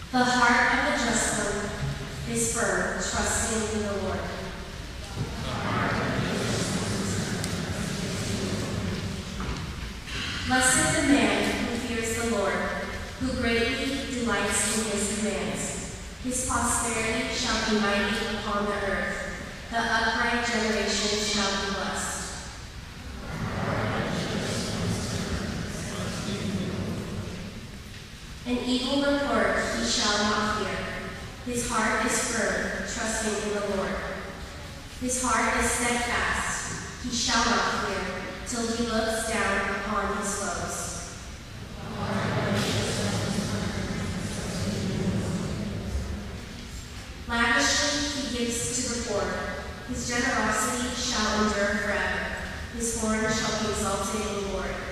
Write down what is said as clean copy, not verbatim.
The heart of the just one is firm, trusting in the Lord. Blessed the man who fears the Lord, who greatly delights in his commands. His posterity shall be mighty upon the earth. The upright generation shall be blessed. An evil report he shall not fear. His heart is firm, trusting in the Lord. His heart is steadfast, he shall not fear, till he looks down upon his foes. Lavishly he gives to the poor. His generosity shall endure forever. His horn shall be exalted in the Lord.